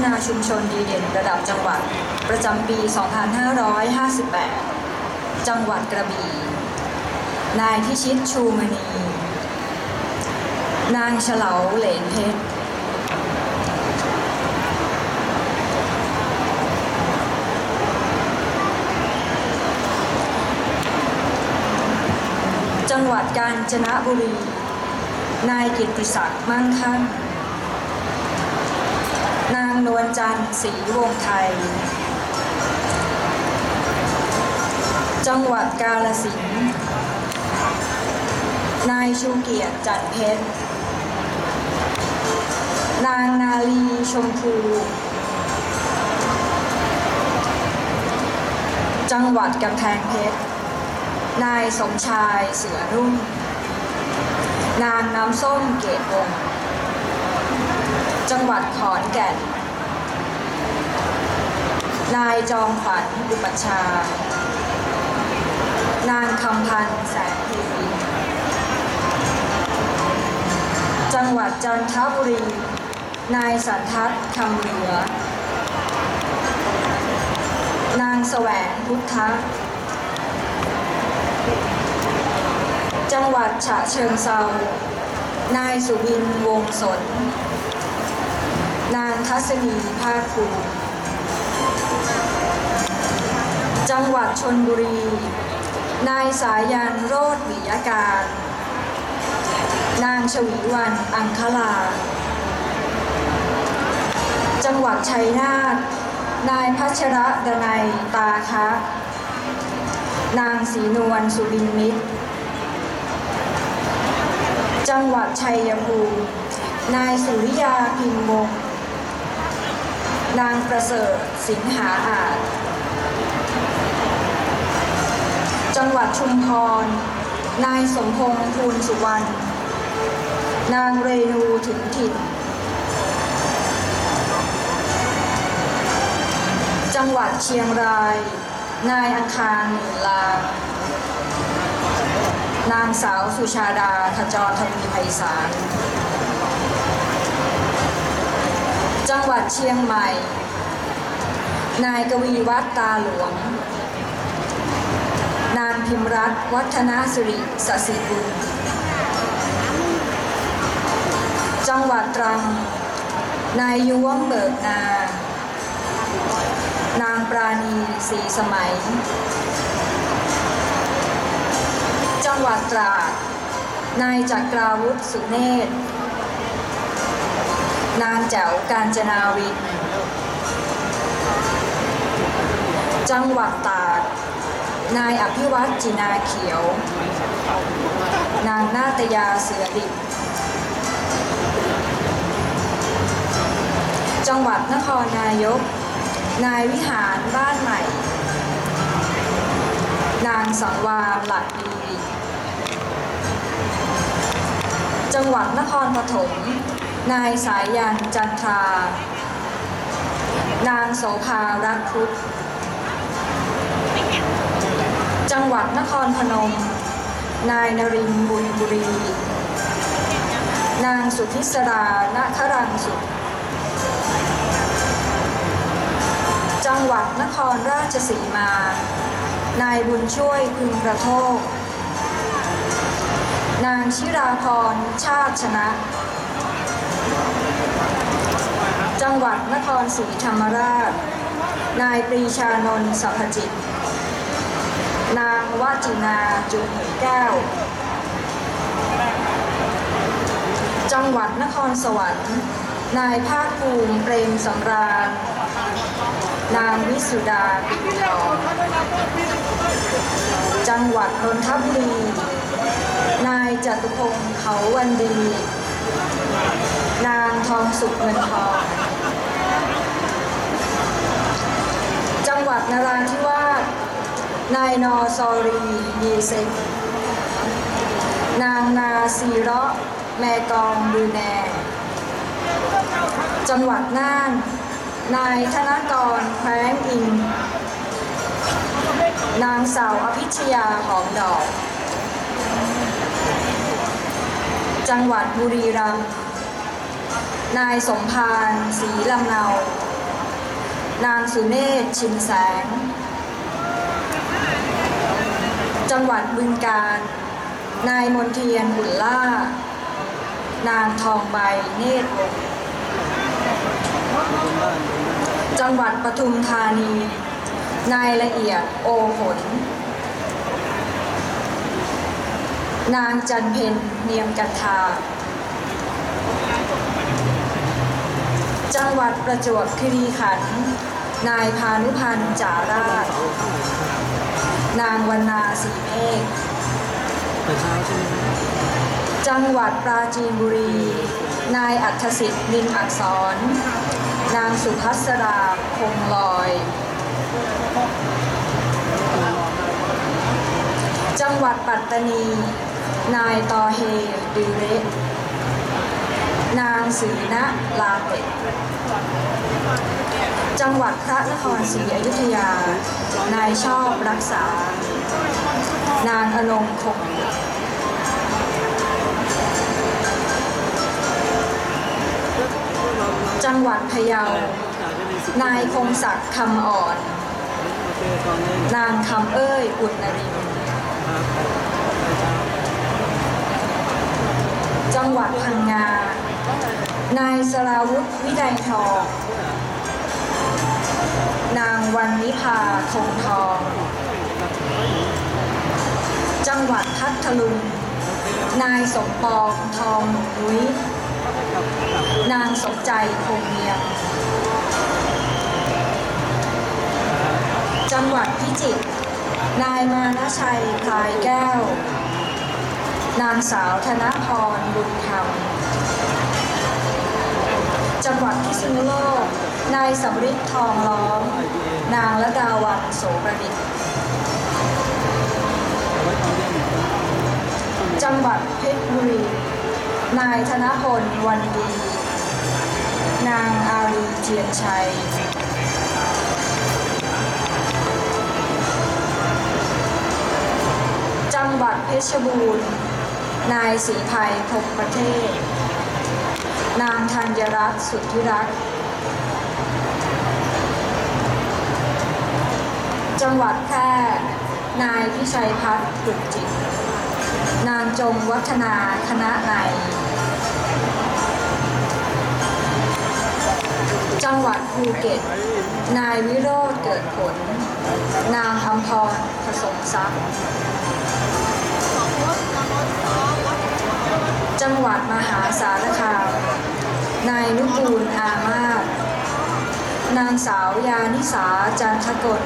นาชุมชนดีเด่นระดับจังหวัดประจำปี 2558 จังหวัดกระบี่ นายพิชิตชูมณี นางเฉลาเหลนเพชร จังหวัดกาญจนบุรี นายกิตติศักดิ์มั่งคั่ง นางนวลจันทร์ศรีวงศ์ไทย จังหวัดกาฬสินธุ์ นายชูเกียรติจันทร์เพชร นางนาลีชมพู จังหวัดกำแพงเพชร นายสมชายเสือรุ่ง นางน้ำส้มเกตวงศ์ จังหวัดขอนแก่น นายจอมขวัญอุปัชฌาย์ นางคำพันธ์แสงที จังหวัดจันทบุรี นายสันทัศน์คำเหลือ นางแสวงพุทธะ จังหวัดฉะเชิงเทรานายสุวินวงศ์สน นางทัศนีภาคภูมิ จังหวัดชลบุรี นายสายันโรจน์วิยการ นางชวีวรรณอังคลา จังหวัดชัยนาท นายพัชรดนัยตาคะ นางศรีนวลสุบินมิตร จังหวัดชัยภูมิ นายสุริยาพิมพ์วงศ์ นางประเสริฐสิงหาอาจ จังหวัดชุมพร นายสมพงษ์ภูลสุวรรณ นางเรนูถึงถิ่น จังหวัดเชียงราย นายอังคารหมื่นลานางสาวสุชาดาขจรทวีไพศาล จังหวัดเชียงใหม่ นายกวีวัฒน์ตาหลวง นางพิมรัตน์วัฒนสิริสศิกุล จังหวัดตรัง นายย้วงเบิกนา นางปราณีศรีสมัย จังหวัดตราด นายจักราวุฒิสุเนศ นางแจ๋วกาญจนาวิน จังหวัดตาก นายอภิวัตจินาเขียว นางนาตยาเสือดิบ จังหวัดนครนายก นายวิหารบ้านใหม่ นางสังวาลหลักดี จังหวัดนครปฐม นายสายยันจันทรา นางโสภารักพุทธ จังหวัดนครพนม นายนรินทร์บุญบุรี นางสุทธิสราณครังสุข จังหวัดนครราชสีมา นายบุญช่วยพึงกระโทก นางชิราพรชาติชนะ จังหวัดนครศรีธรรมราช นายปรีชานนท์สัพพจิต นางวจินาจุ๋มแก้ว จังหวัดนครสวรรค์ นายภาคภูมิเปรมสำราญ นางวิสุดาปิ่นทอง จังหวัดนนทบุรี นายจตุพงศ์เขาวันดี นางทองสุขเงินทอง จังหวัดนราธิวาส นายนอซอรีมีเซก นางนาซีเราะห์แมกองดูแน จังหวัดน่าน นายธนกรแคว้งอิน นางสาวอภิชยาหอมดอก จังหวัดบุรีรัมย์ นายสมภารศรีลำเนานางสุเนศชินแสงจังหวัดบึงกาฬนายมนเทียนบุญล่านางทองใบเนตรวงศ์จังหวัดปทุมธานีนายละเอียดโอผลนางจันเพ็ญเนียมกันทาจังหวัดประจวบคีรีขันธ์นายพานุพันธ์จาราชนางวรรณาศรีเมฆจังหวัดปราจีนบุรีนายอัธสิทธิ์นินอักษรนางสุภัสราคงลอยจังหวัดปัตตานีนายตอเฮดือเระนางศรีณลาเตะจังหวัดพระนครศรีอยุธยานายชอบรักษานางอนงคงจังหวัดพะเยานายคงศักดิ์คำอ่อนนางคำเอ้ยอุณนรินทร์จังหวัดพังงานายสราวุธวิไลทองนางวันนิพาคงทองจังหวัดพัทลุงนายสมปองทองนุ้ยนางสมใจคงเมียงจังหวัดพิจิตรนายมานชัยพลายแก้วนางสาวธนพรบุญธรรมจังหวัดพิษณุโลกนายสำริดทองล้อมนางละดาวันโสประดิษฐ์จังหวัดเพชรบุรีนายธนพลวันดีนางอารีเจียนชัยจังหวัดเพชรบูรณ์นายศรีไพพงษ์ประเทศนางธัญรัตน์สุทธิรัตน์จังหวัดแพร่นายพิชัยพัฒน์ปลุกจิตนางจงวัฒนาคณะในจังหวัดภูเก็ตนายวิโรจน์เกิดผลนางอำพรผสมทรัพย์จังหวัดมหาสารคามนายนุกูลอามาศนางสาวยานิสาจันทกล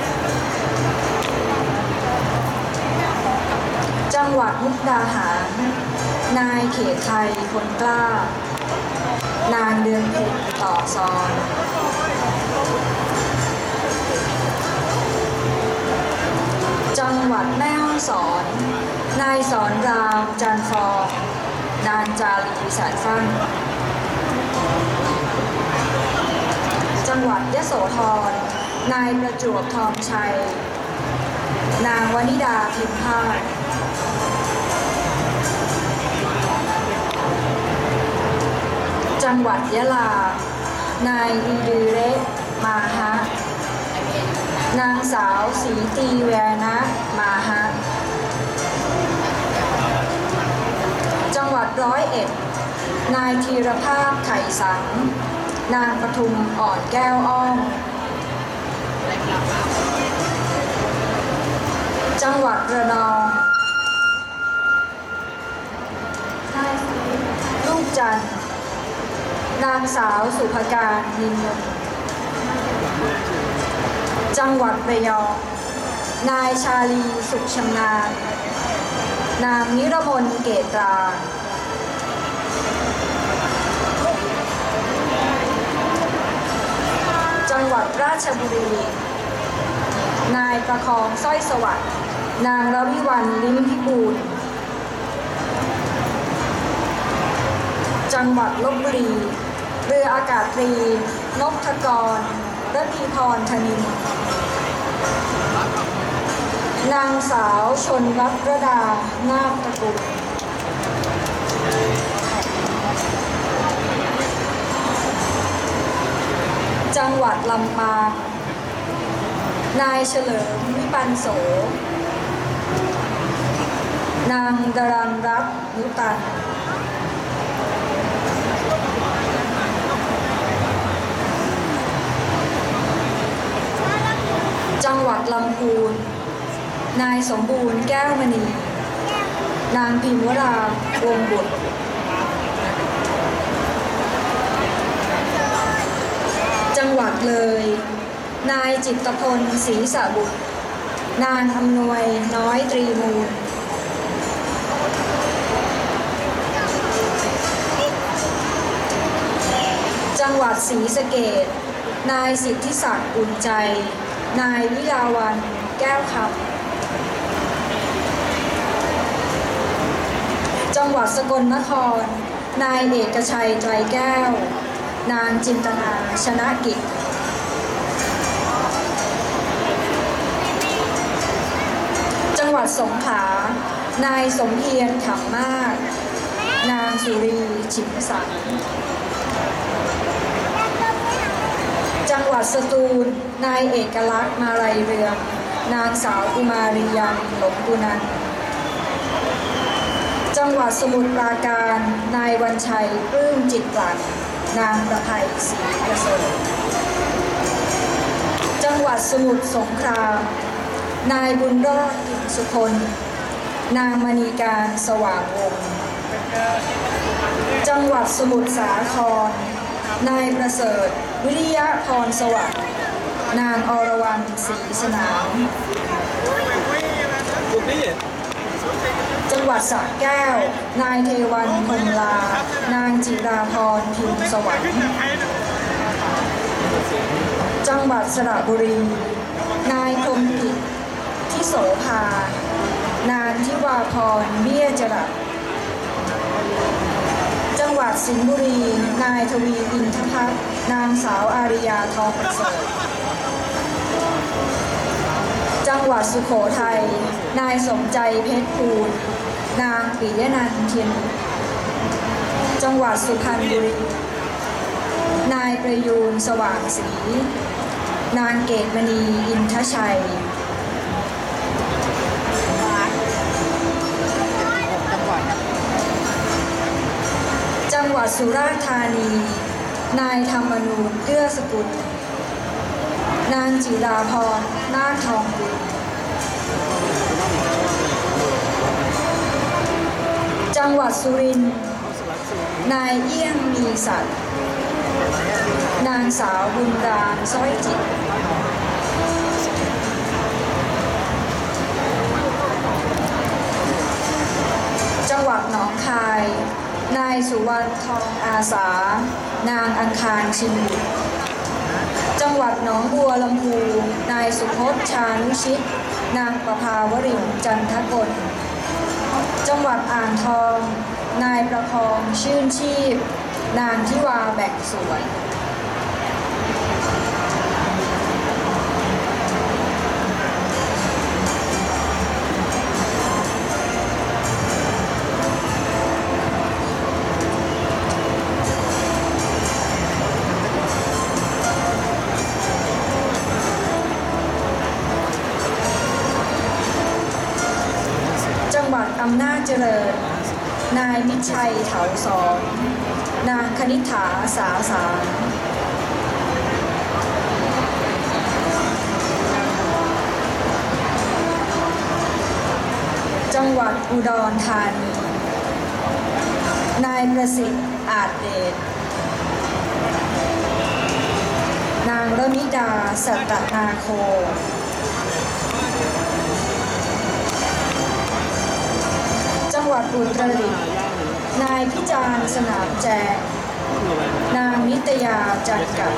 จังหวัดมุกดาหารนายเขตไทยคนกล้านางเดือนเพ็ญต่อซอนจังหวัดแม่ฮ่องสอนนายสอนรามจันทร์ฟองนางจารีสายฟั่นจังหวัดยโสธรนายประจวบทองชัยนางวนิดาพิมพาทจังหวัดยะลานายอีดือเระมาฮะนางสาวศรีตีแวนะมาฮะจังหวัดร้อยเอ็ดนายธีรภาพไข่สังนางปทุมอ่อนแก้วอ้อมจังหวัดระนองลูกจันทร์นางสาวสุภการนินนนท์จังหวัดระยองนายชาลีสุขชำนาญนางนิรมนเกตรา จังหวัดราชบุรีนายประคองสร้อยสวัสดิ์นางระวิวรรณลิ้มพิบูลจังหวัดลพบุรีเรืออากาศตรีนพกรระพีพรธนินนางสาวชนรัตน์ระดานาคตระกูลจังหวัดลำปางนายเฉลิมวิปันโสนางดรัญรัตน์นุตันจังหวัดลำพูนนายสมบูรณ์แก้วมณีนางพิมวราวงศ์บุตรจังหวัดเลยนายจิตรพลศรีสะบุตรนางอำนวยน้อยตรีมูลจังหวัดศรีสะเกษนายสิทธิศักดิ์อุ่นใจนายวิลาวันแก้วคำจังหวัดสกลนครนายเอกชัยไตรแก้วนางจินตนาชนะกิจจังหวัดสงขลานายสมเพียรขำมากนางสุรีฉิมสังจังหวัดสตูลนายเอกลักษณ์มาลัยเรืองนางสาวกุมารียำหลงกุนันจังหวัดสมุทรปราการนายวันชัยปลื้มจิตหลักนางประภัยศรีประเสริฐจังหวัดสมุทรสงครามนายบุญรอดอิ่มสุคนนางมณีการสว่างวงศ์จังหวัดสมุทรสาครนายประเสริฐวิริยะพรสวัสดิ์นางอรวรรณศรีสนามจังหวัดสระแก้วนายเทวันพงลานางจิราพรพิมพ์สวรรค์จังหวัดสระบุรีนายคมกิจทิโสภานางทิวาพรเบี้ยจรัสจังหวัดสิงห์บุรีนายทวีอินทพัฒน์นางสาวอาริยาทองประเสริฐจังหวัดสุโขทัยนายสมใจเพชรภูลนางปิยนันท์เทียนจังหวัดสุพรรณบุรีนายประยูนสว่างศรีนางเกตมณีอินทชัยจังหวัดสุราษฎร์ธานีนายธรรมนูญเกื้อสกุลนางจิราพรนาคทองบุญจังหวัดสุรินทร์นายเอี้ยงมีสัตย์นางสาวบุญรามสร้อยจิตจังหวัดหนองคายนายสุวรรณทองอาสานางอังคารชินบุตรจังหวัดหนองบัวลำพูนายสุพจน์ชานุชิตนางประภาวรินทร์จันทกลจังหวัดอ่างทองนายประคองชื่นชีพนางทิวาแบ่งสวยจังหวัดอำนาจเจริญนายมิตรชัยเถาสอนนางคณิษฐาสาสารจังหวัดอุดรธานีนายประสิทธิ์อาจเดชนางระมิดาสัตตนาโคจังหวัดอุตรดิตถ์นายพิจารณ์สนามแจงนางนิตยาจันกัด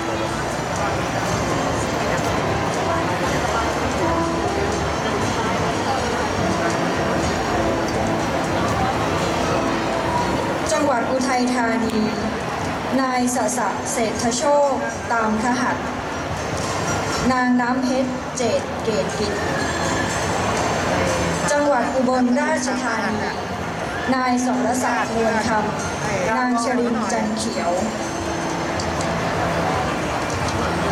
จังหวัดอุทัยธานีนายสสะเศรษฐโชคตามขหัสนางน้ำเพชรเจตเกตกิจจังหวัดอุบลราชธานีนายสรศักดิ์นวลคำนางชรินทร์จันเขียว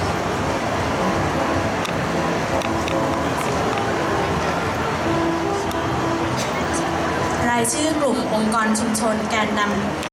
รายชื่อกลุ่มองค์กรชุมชนแกนนำ